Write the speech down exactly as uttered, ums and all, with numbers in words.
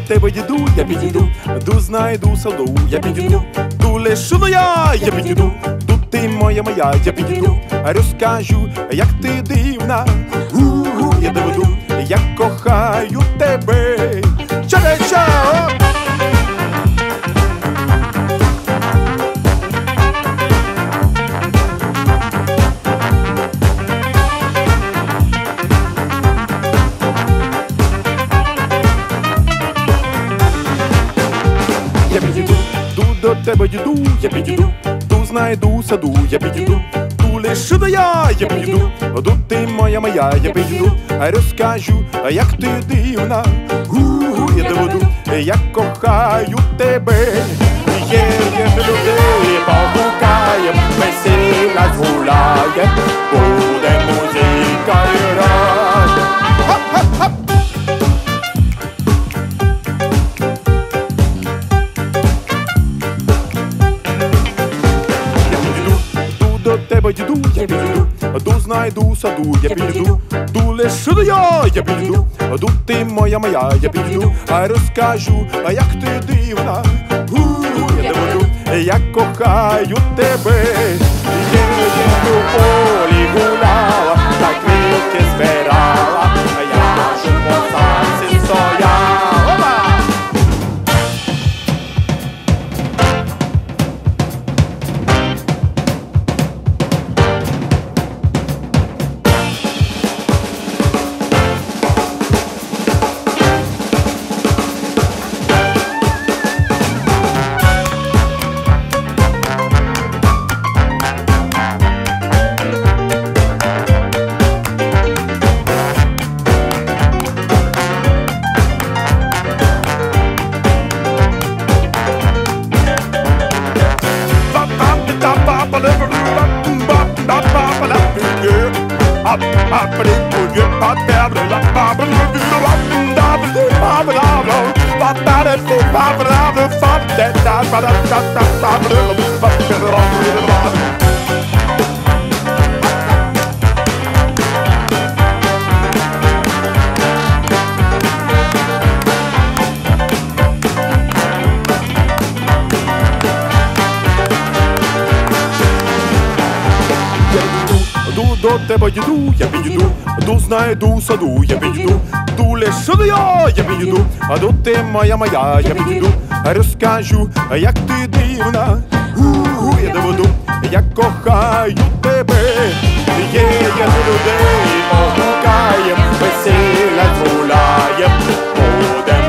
тебе їду, я підійду, ду знайду саду, я підійду, ду лишу ну я, я підійду, ду ти моя моя, я підійду, розкажу, як ти дивна, у-у, я доведу, як кохаю тебе. Ча-ча! Я підійду, ду до тебе йду, я підійду, ду знайду саду, я підійду, ду лишу до я, я підійду, ду ти моя моя, я підійду, розкажу, як ти дивна, у-у, я доведу, як кохаю тебе. Є, є людей, погукаєм, весілля згуляєм, буде музика і рай. Хоп-хоп-хоп! До тебе йду, я підійду, ду знайду саду, я підійду, ду лишу до я, я підійду, ду ти моя моя, я підійду, а розкажу, як ти дивна, у-у, я доведу, як кохаю тебе. Є, є, у полі гуляла, та квітки збирала, а я ж у посадці стояла. До тебе йду, я підійду, ду знайду саду, я підійду, ду лишу до я, я підійду, а ду ти моя моя, я підійду, розкажу, як ти дивна, у-у, я доведу, як кохаю тебе. Є, є людей, погукаєм, весілля згуляєм, буде